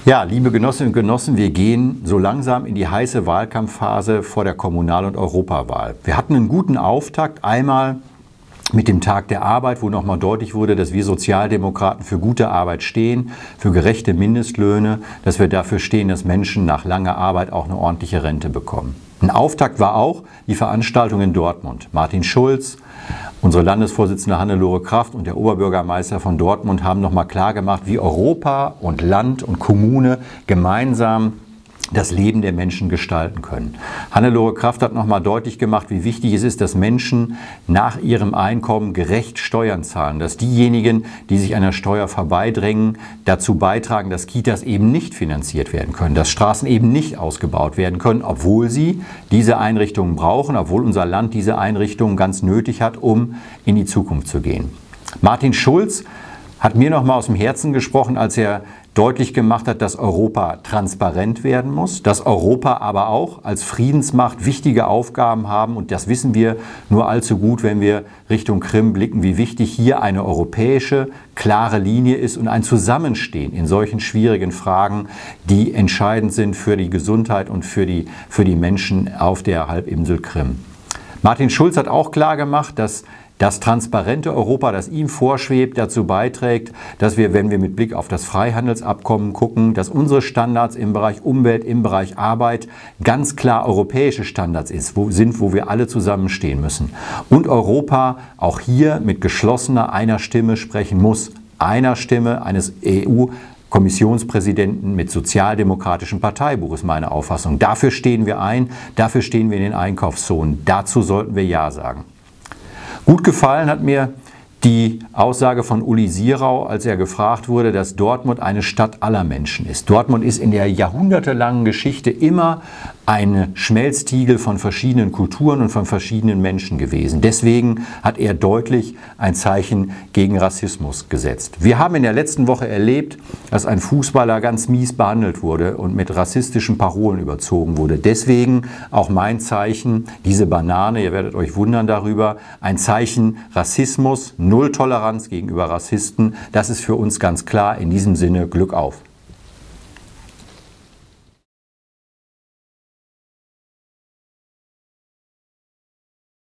Ja, liebe Genossinnen und Genossen, wir gehen so langsam in die heiße Wahlkampfphase vor der Kommunal- und Europawahl. Wir hatten einen guten Auftakt, einmal mit dem Tag der Arbeit, wo nochmal deutlich wurde, dass wir Sozialdemokraten für gute Arbeit stehen, für gerechte Mindestlöhne, dass wir dafür stehen, dass Menschen nach langer Arbeit auch eine ordentliche Rente bekommen. Ein Auftakt war auch die Veranstaltung in Dortmund. Martin Schulz, unsere Landesvorsitzende Hannelore Kraft und der Oberbürgermeister von Dortmund haben nochmal klargemacht, wie Europa und Land und Kommune gemeinsam das Leben der Menschen gestalten können. Hannelore Kraft hat nochmal deutlich gemacht, wie wichtig es ist, dass Menschen nach ihrem Einkommen gerecht Steuern zahlen. Dass diejenigen, die sich an der Steuer vorbeidrängen, dazu beitragen, dass Kitas eben nicht finanziert werden können, dass Straßen eben nicht ausgebaut werden können, obwohl sie diese Einrichtungen brauchen, obwohl unser Land diese Einrichtungen ganz nötig hat, um in die Zukunft zu gehen. Martin Schulz hat mir nochmal aus dem Herzen gesprochen, als er deutlich gemacht hat, dass Europa transparent werden muss, dass Europa aber auch als Friedensmacht wichtige Aufgaben haben, und das wissen wir nur allzu gut, wenn wir Richtung Krim blicken, wie wichtig hier eine europäische, klare Linie ist und ein Zusammenstehen in solchen schwierigen Fragen, die entscheidend sind für die Gesundheit und für die Menschen auf der Halbinsel Krim. Martin Schulz hat auch klar gemacht, dass das transparente Europa, das ihm vorschwebt, dazu beiträgt, dass wir, wenn wir mit Blick auf das Freihandelsabkommen gucken, dass unsere Standards im Bereich Umwelt, im Bereich Arbeit ganz klar europäische Standards sind, wo wir alle zusammenstehen müssen. Und Europa auch hier mit geschlossener einer Stimme sprechen muss, einer Stimme eines EU-Kommissionspräsidenten mit sozialdemokratischem Parteibuch ist meine Auffassung. Dafür stehen wir ein, dafür stehen wir in den Einkaufszonen. Dazu sollten wir Ja sagen. Gut gefallen hat mir die Aussage von Uli Sierau, als er gefragt wurde, dass Dortmund eine Stadt aller Menschen ist. Dortmund ist in der jahrhundertelangen Geschichte immer ein Schmelztiegel von verschiedenen Kulturen und von verschiedenen Menschen gewesen. Deswegen hat er deutlich ein Zeichen gegen Rassismus gesetzt. Wir haben in der letzten Woche erlebt, dass ein Fußballer ganz mies behandelt wurde und mit rassistischen Parolen überzogen wurde. Deswegen auch mein Zeichen, diese Banane, ihr werdet euch wundern darüber, ein Zeichen Rassismus, Null Toleranz gegenüber Rassisten. Das ist für uns ganz klar. In diesem Sinne Glück auf.